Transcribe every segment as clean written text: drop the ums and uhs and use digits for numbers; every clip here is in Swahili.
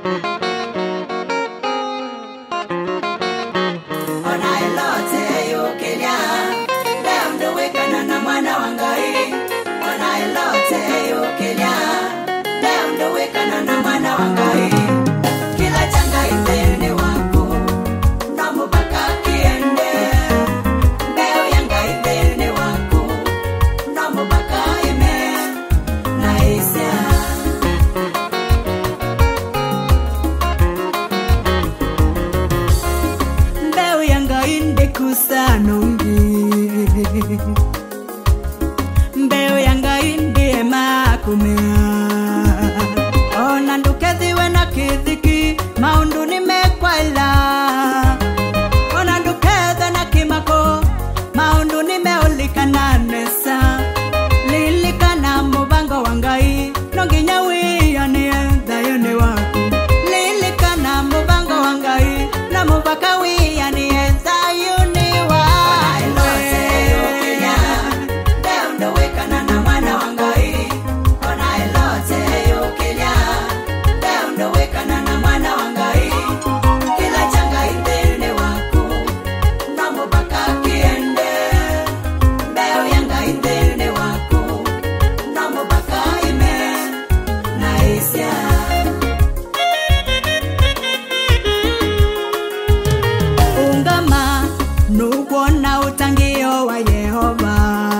Mbeo yanga indie makumea ona ndukethiwe na kithiki maundu nimekwaila ona ndukethe na kimako maundu nimeulikana nesa lilikana mubango wa Ngai no nginya wiyanie thayuni waku lilikana mubango wa Ngai na mubaka wiyanie thayuni nukuona utangio wa Yehova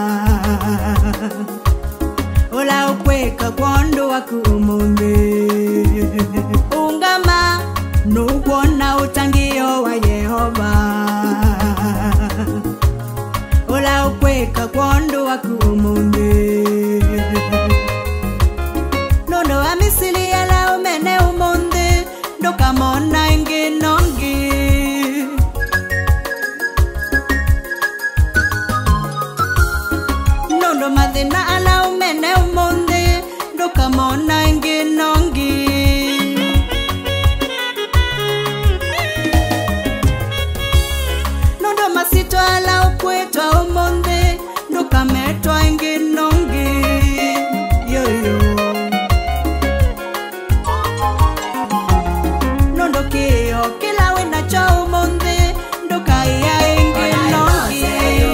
ola ukweka kwondo waku umundi ungama nukuona utangio wa Yehova ola ukweka kwondo waku umundi nono wa Misiri ala umene umundi ndokamona inginongi nono madhina ala umene umundi ndokamona inginongi nono masito ala ukwetwa umundi ndokametwa inginongi yoyo nono kio kila wena cha umundi ndokaya inginongi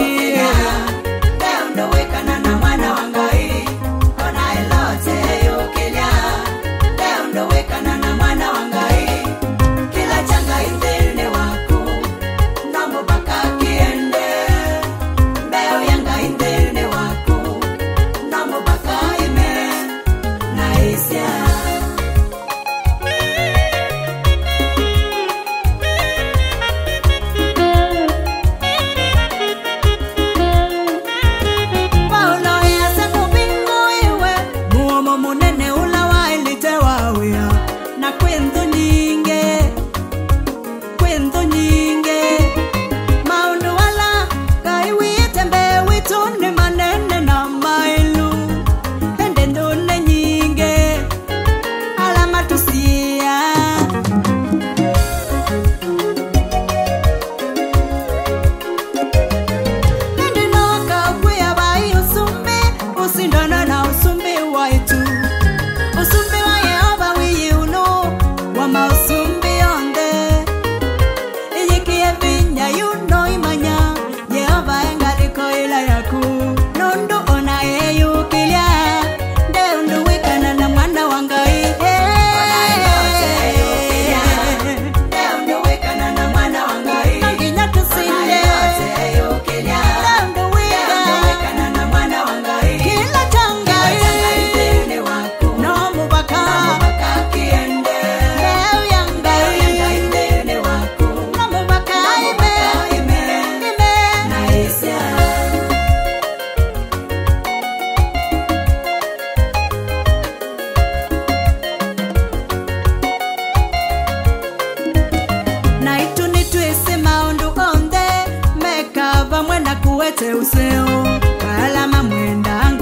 useo alama mwenda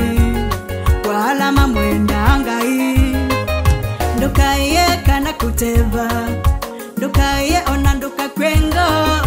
ngai ndukaye kana kuteva ndukaye ona nduka kwengo